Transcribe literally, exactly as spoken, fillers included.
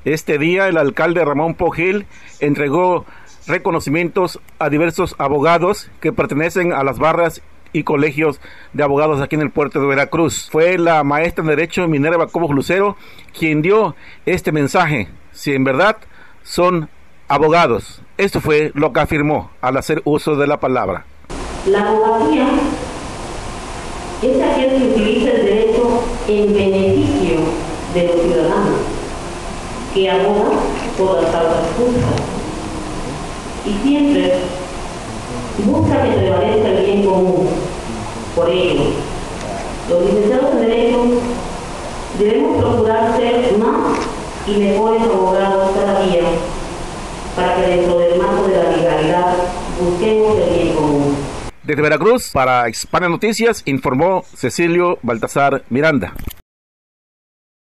Este día el alcalde Ramón Pogil entregó reconocimientos a diversos abogados que pertenecen a las barras y colegios de abogados aquí en el puerto de Veracruz. Fue la maestra en Derecho Minerva Cobos Lucero quien dio este mensaje, si en verdad son abogados. Esto fue lo que afirmó al hacer uso de la palabra. La abogacía es aquel que utiliza el derecho en beneficio de los ciudadanos, que aboga por las causas justas y siempre busca que prevalezca el bien común. Por ello, los licenciados en Derecho debemos procurar ser más y mejores abogados cada día para que dentro del marco de la legalidad busquemos el bien común. Desde Veracruz, para Hispana Noticias, informó Cecilio Baltasar Miranda.